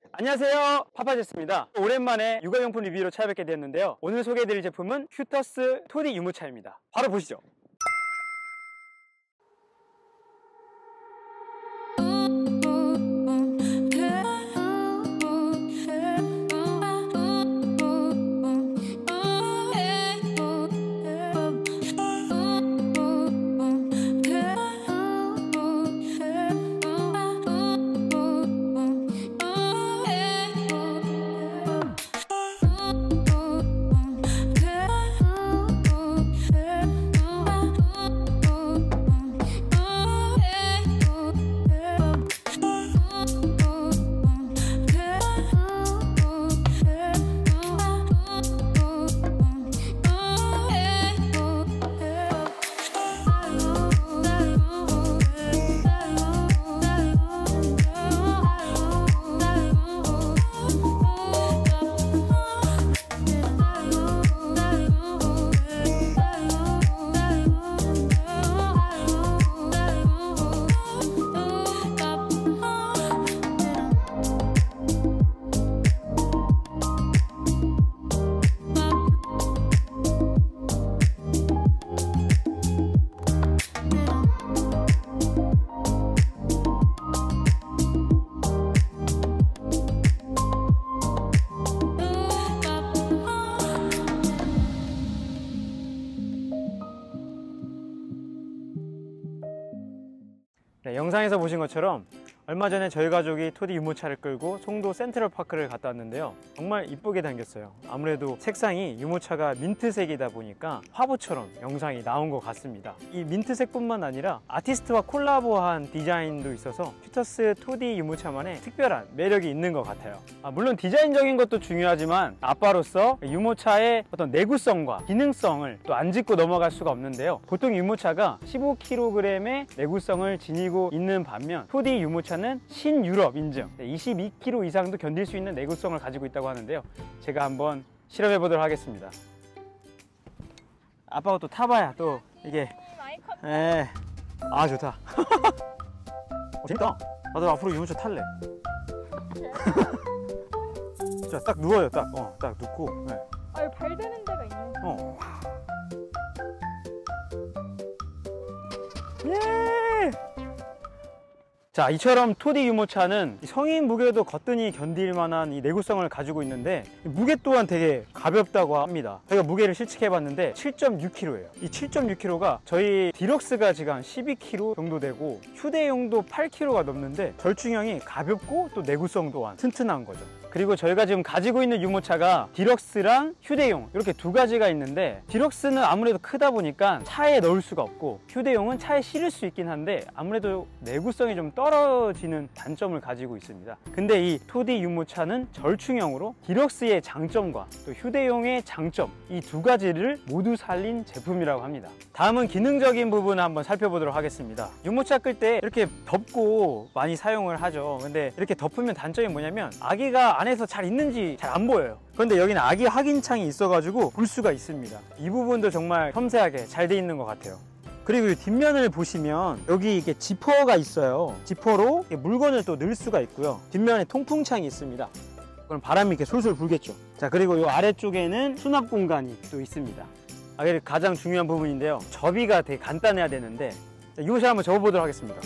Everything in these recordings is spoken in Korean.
안녕하세요, 파파제스입니다. 오랜만에 육아용품 리뷰로 찾아뵙게 되었는데요, 오늘 소개해드릴 제품은 큐터스 2D 유모차입니다. 바로 보시죠. 네, 영상에서 보신 것처럼 얼마 전에 저희 가족이 2D 유모차를 끌고 송도 센트럴파크를 갔다 왔는데요, 정말 이쁘게 당겼어요. 아무래도 색상이 유모차가 민트색이다 보니까 화보처럼 영상이 나온 것 같습니다. 이 민트색 뿐만 아니라 아티스트와 콜라보한 디자인도 있어서 큐터스 2D 유모차만의 특별한 매력이 있는 것 같아요. 물론 디자인적인 것도 중요하지만 아빠로서 유모차의 어떤 내구성과 기능성을 또 안 짚고 넘어갈 수가 없는데요, 보통 유모차가 15kg의 내구성을 지니고 있는 반면 2D 유모차는 신유럽 인증 22kg 이상도 견딜 수 있는 내구성을 가지고 있다고 하는데요, 제가 한번 실험해 보도록 하겠습니다. 아빠가 또 타봐야 또 이게 좋다. 재밌다. 나도 앞으로 유모차 탈래. 자, 딱 누워요. 딱 눕고. 네. 발 대는 데가 있네. 예! 자, 이처럼 2D 유모차는 성인 무게도 거뜬히 견딜 만한 이 내구성을 가지고 있는데 무게 또한 되게 가볍다고 합니다. 저희가 무게를 실측해 봤는데 7.6kg예요. 이 7.6kg가 저희 디럭스가 지금 한 12kg 정도 되고 휴대용도 8kg가 넘는데 절충형이 가볍고 또 내구성 또한 튼튼한 거죠. 그리고 저희가 지금 가지고 있는 유모차가 디럭스랑 휴대용 이렇게 두 가지가 있는데, 디럭스는 아무래도 크다 보니까 차에 넣을 수가 없고 휴대용은 차에 실을 수 있긴 한데 아무래도 내구성이 좀 떨어지는 단점을 가지고 있습니다. 근데 이 2D 유모차는 절충형으로 디럭스의 장점과 또 휴대용의 장점, 이 두 가지를 모두 살린 제품이라고 합니다. 다음은 기능적인 부분을 한번 살펴보도록 하겠습니다. 유모차 끌 때 이렇게 덮고 많이 사용을 하죠. 근데 이렇게 덮으면 단점이 뭐냐면 아기가 안에서 잘 있는지 잘 안 보여요. 그런데 여기는 아기 확인창이 있어가지고 볼 수가 있습니다. 이 부분도 정말 섬세하게 잘 돼 있는 것 같아요. 그리고 이 뒷면을 보시면 여기 이렇게 지퍼가 있어요. 지퍼로 물건을 또 넣을 수가 있고요. 뒷면에 통풍창이 있습니다. 그럼 바람이 이렇게 솔솔 불겠죠. 자, 그리고 이 아래쪽에는 수납 공간이 또 있습니다. 이게 가장 중요한 부분인데요, 접이가 되게 간단해야 되는데 유모차 한번 접어보도록 하겠습니다.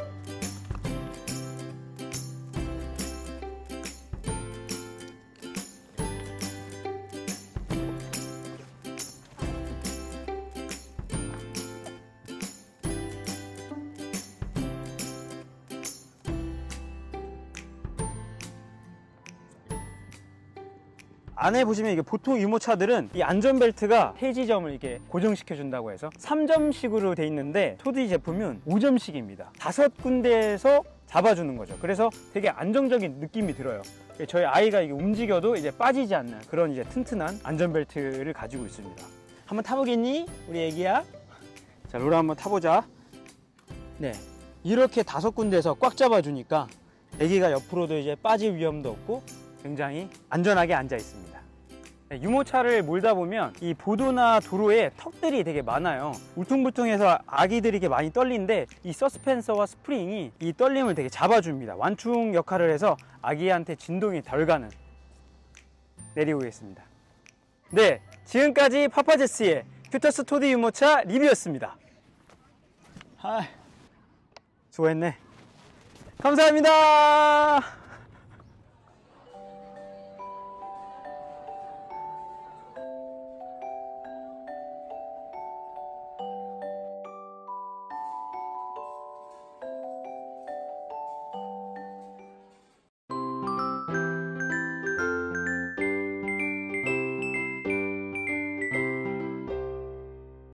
안에 보시면 이게 보통 유모차들은 이 안전벨트가 세 지점을 이렇게 고정시켜 준다고 해서 3점식으로 돼 있는데 2D 제품은 5점씩입니다. 5군데에서 잡아주는 거죠. 그래서 되게 안정적인 느낌이 들어요. 저희 아이가 이게 움직여도 이제 빠지지 않는 그런 이제 튼튼한 안전벨트를 가지고 있습니다. 한번 타보겠니? 우리 애기야? 자, 로라 한번 타보자. 네, 이렇게 5군데에서 꽉 잡아주니까 애기가 옆으로도 이제 빠질 위험도 없고 굉장히 안전하게 앉아 있습니다. 유모차를 몰다 보면 이 보도나 도로에 턱들이 되게 많아요. 울퉁불퉁해서 아기들이 이렇게 많이 떨리는데 이 서스펜서와 스프링이 이 떨림을 되게 잡아줍니다. 완충 역할을 해서 아기한테 진동이 덜 가는. 내려오겠습니다. 네, 지금까지 파파제스의 큐터스 토디 유모차 리뷰였습니다. 수고했네. 감사합니다.